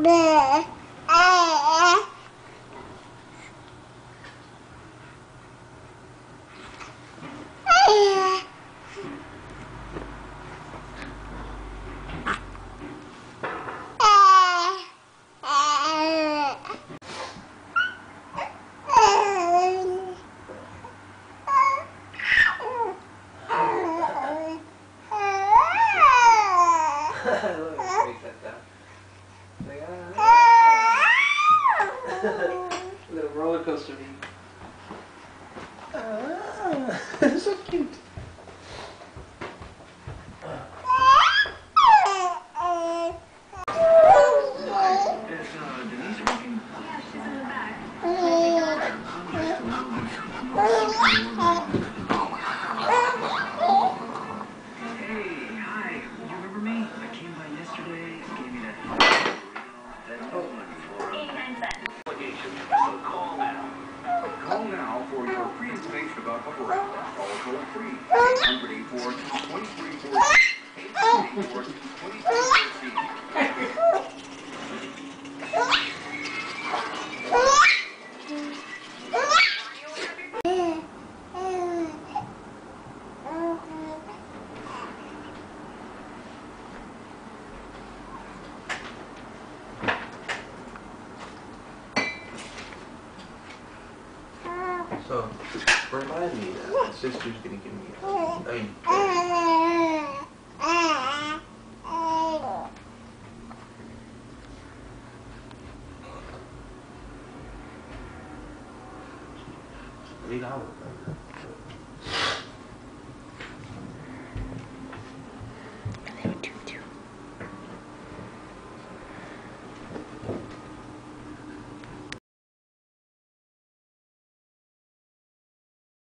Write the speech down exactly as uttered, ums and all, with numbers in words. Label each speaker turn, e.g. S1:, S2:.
S1: Little roller coaster. Ah, so cute. Is uh, Denise working?
S2: Yeah, she's in the back.
S1: Hey, hi. You remember me? I came by yesterday and gave you that burrito that no one for
S2: eighty-nine cents.
S1: So call now. Call now for your free information about a burrito. Call toll free. eight hundred eight four two three four eight hundred eight four two three four
S3: So, remind me that my sister's gonna give me a name. Eight hours.